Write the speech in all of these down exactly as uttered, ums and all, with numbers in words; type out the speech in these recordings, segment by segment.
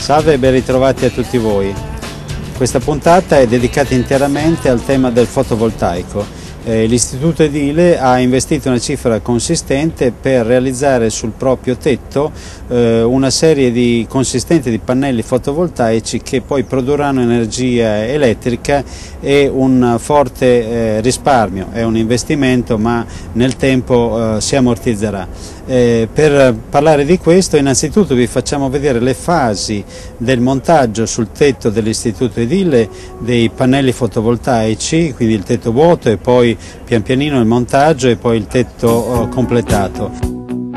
Salve e ben ritrovati a tutti voi. Questa puntata è dedicata interamente al tema del fotovoltaico. Eh, L'Istituto Edile ha investito una cifra consistente per realizzare sul proprio tetto eh, una serie di consistente di pannelli fotovoltaici che poi produrranno energia elettrica e un forte eh, risparmio. È un investimento, ma nel tempo eh, si ammortizzerà. Eh, per parlare di questo, innanzitutto vi facciamo vedere le fasi del montaggio sul tetto dell'Istituto Edile dei pannelli fotovoltaici, quindi il tetto vuoto e poi pian pianino il montaggio e poi il tetto oh, completato.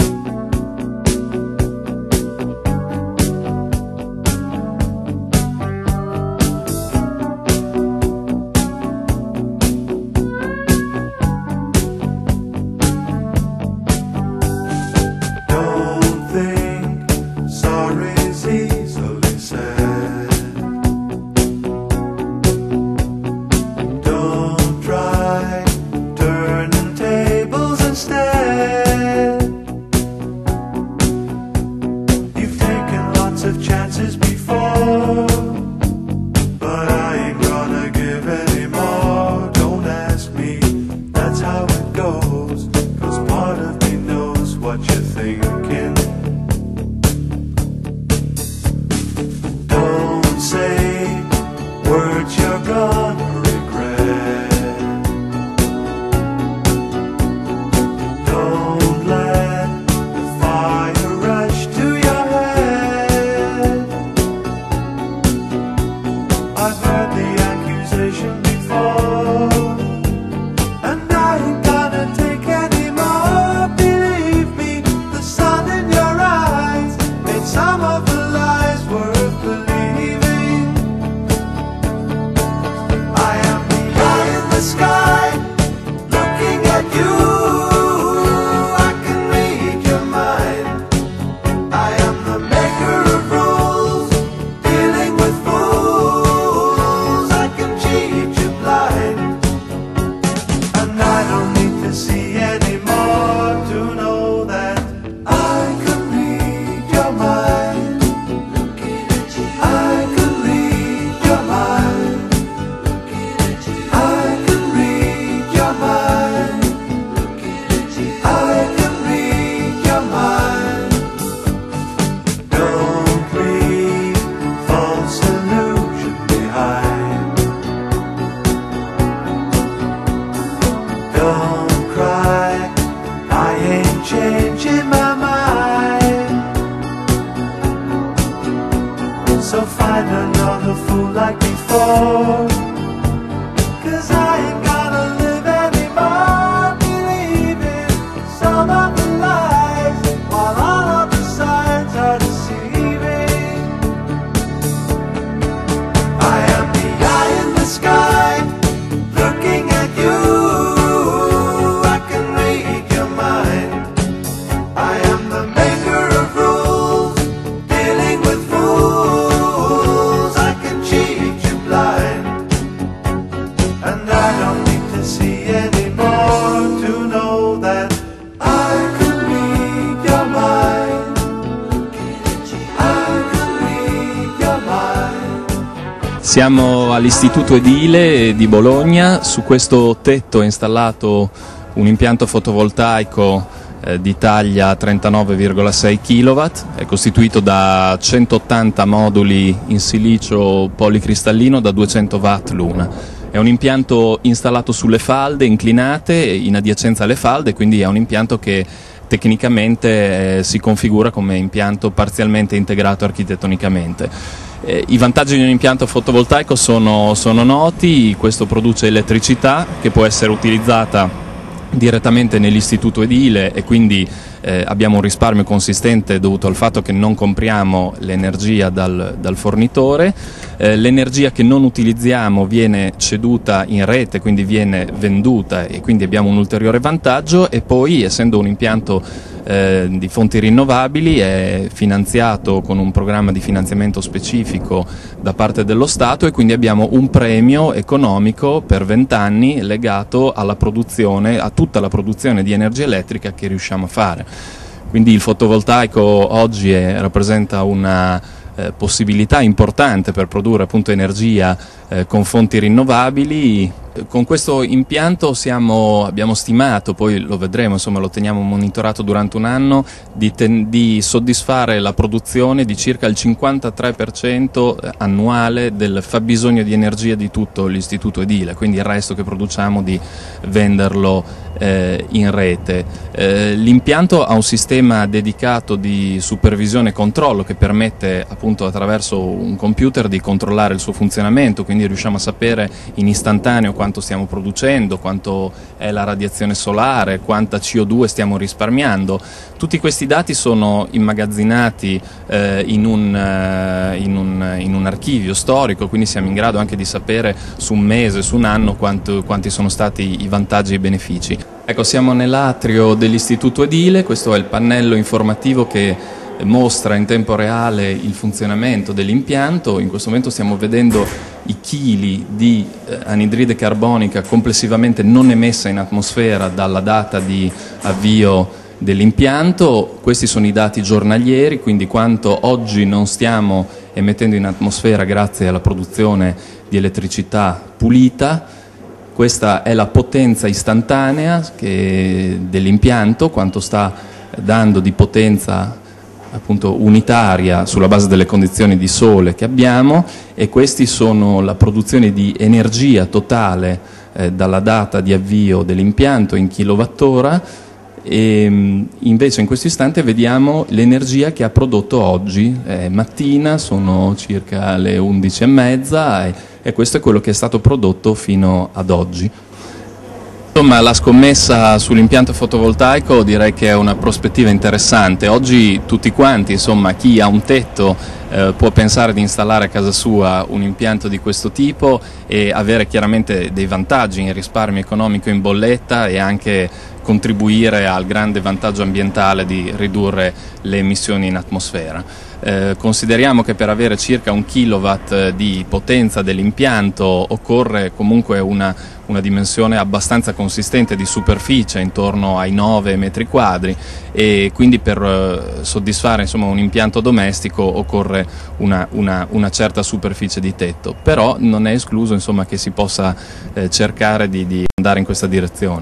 So find another fool like before, 'cause I ain't gonna live anymore believing some of the lies, while all of the signs are deceiving. I am the eye in the sky, looking at you. I can read your mind. I am the maker of rules, dealing with fools. Siamo all'Istituto Edile di Bologna. Su questo tetto è installato un impianto fotovoltaico eh, di taglia trentanove virgola sei chilowatt, è costituito da centottanta moduli in silicio policristallino da duecento watt l'una. È un impianto installato sulle falde inclinate in adiacenza alle falde, quindi è un impianto che tecnicamente eh, si configura come impianto parzialmente integrato architettonicamente. Eh, I vantaggi di un impianto fotovoltaico sono, sono noti. Questo produce elettricità che può essere utilizzata direttamente nell'istituto edile e quindi eh, abbiamo un risparmio consistente dovuto al fatto che non compriamo l'energia dal, dal fornitore. Eh, l'energia che non utilizziamo viene ceduta in rete, quindi viene venduta, e quindi abbiamo un ulteriore vantaggio. E poi, essendo un impianto Eh, di fonti rinnovabili, è finanziato con un programma di finanziamento specifico da parte dello Stato, e quindi abbiamo un premio economico per vent'anni legato alla produzione, a tutta la produzione di energia elettrica che riusciamo a fare. Quindi il fotovoltaico oggi è, rappresenta una eh, possibilità importante per produrre appunto energia eh, con fonti rinnovabili. Con questo impianto siamo, abbiamo stimato, poi lo vedremo, insomma lo teniamo monitorato durante un anno, di, ten, di soddisfare la produzione di circa il cinquantatré per cento annuale del fabbisogno di energia di tutto l'istituto edile, quindi il resto che produciamo di venderlo eh, in rete. Eh, l'impianto ha un sistema dedicato di supervisione e controllo che permette appunto attraverso un computer di controllare il suo funzionamento, quindi riusciamo a sapere in istantaneo quanto stiamo producendo, quanto è la radiazione solare, quanta C O due stiamo risparmiando. Tutti questi dati sono immagazzinati eh, in, un, eh, in, un, in un archivio storico, quindi siamo in grado anche di sapere su un mese, su un anno quanto, quanti sono stati i vantaggi e i benefici. Ecco, siamo nell'atrio dell'istituto edile, questo è il pannello informativo che mostra in tempo reale il funzionamento dell'impianto. In questo momento stiamo vedendo i chili di eh, anidride carbonica complessivamente non emessa in atmosfera dalla data di avvio dell'impianto. Questi sono i dati giornalieri, quindi quanto oggi non stiamo emettendo in atmosfera grazie alla produzione di elettricità pulita. Questa è la potenza istantanea dell'impianto, quanto sta dando di potenza appunto unitaria sulla base delle condizioni di sole che abbiamo, e questi sono la produzione di energia totale eh, dalla data di avvio dell'impianto in kilowattora, e invece in questo istante vediamo l'energia che ha prodotto oggi. È mattina, sono circa le undici e mezza e, e questo è quello che è stato prodotto fino ad oggi. Insomma, la scommessa sull'impianto fotovoltaico direi che è una prospettiva interessante. Oggi tutti quanti, insomma, chi ha un tetto eh, può pensare di installare a casa sua un impianto di questo tipo e avere chiaramente dei vantaggi in risparmio economico in bolletta e anche contribuire al grande vantaggio ambientale di ridurre le emissioni in atmosfera. Eh, consideriamo che per avere circa un kilowatt di potenza dell'impianto occorre comunque una, una dimensione abbastanza consistente di superficie, intorno ai nove metri quadri, e quindi per eh, soddisfare insomma, un impianto domestico occorre una, una, una certa superficie di tetto, però non è escluso insomma, che si possa eh, cercare di, di andare in questa direzione.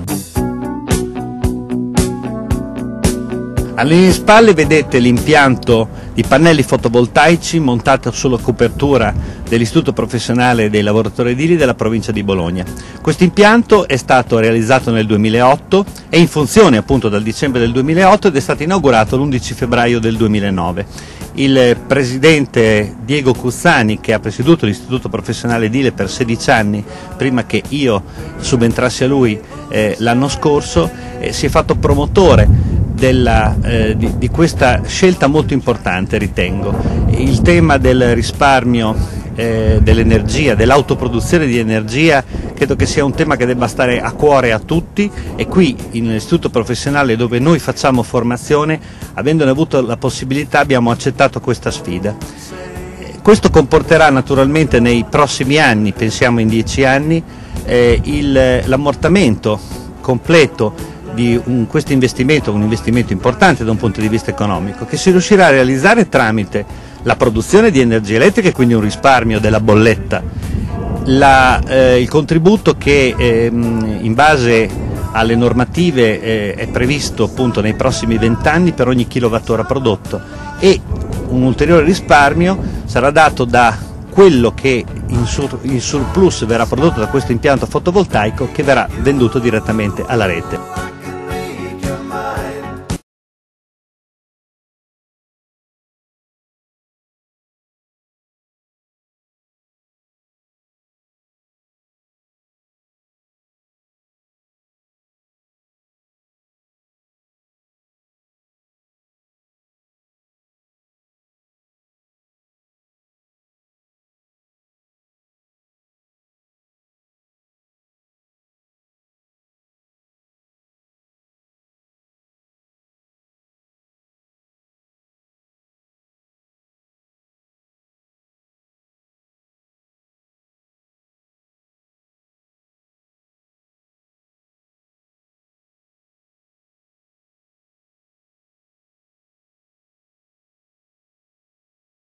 Alle mie spalle vedete l'impianto di pannelli fotovoltaici montato sulla copertura dell'Istituto Professionale dei Lavoratori Edili della provincia di Bologna. Questo impianto è stato realizzato nel duemilaotto, è in funzione appunto dal dicembre del duemilaotto ed è stato inaugurato l'undici febbraio del duemilanove. Il presidente Diego Cuzzani, che ha presieduto l'Istituto Professionale Edile per sedici anni, prima che io subentrassi a lui eh, l'anno scorso, eh, si è fatto promotore Della, eh, di, di questa scelta molto importante, ritengo. Il tema del risparmio eh, dell'energia, dell'autoproduzione di energia, credo che sia un tema che debba stare a cuore a tutti, e qui nell'istituto professionale dove noi facciamo formazione, avendone avuto la possibilità, abbiamo accettato questa sfida. Questo comporterà naturalmente nei prossimi anni, pensiamo in dieci anni, eh, l'ammortamento completo di un, questo investimento, un investimento importante da un punto di vista economico, che si riuscirà a realizzare tramite la produzione di energia elettrica e quindi un risparmio della bolletta, la, eh, il contributo che eh, in base alle normative eh, è previsto appunto nei prossimi vent'anni per ogni kilowattora prodotto, e un ulteriore risparmio sarà dato da quello che in, sur, in surplus verrà prodotto da questo impianto fotovoltaico, che verrà venduto direttamente alla rete.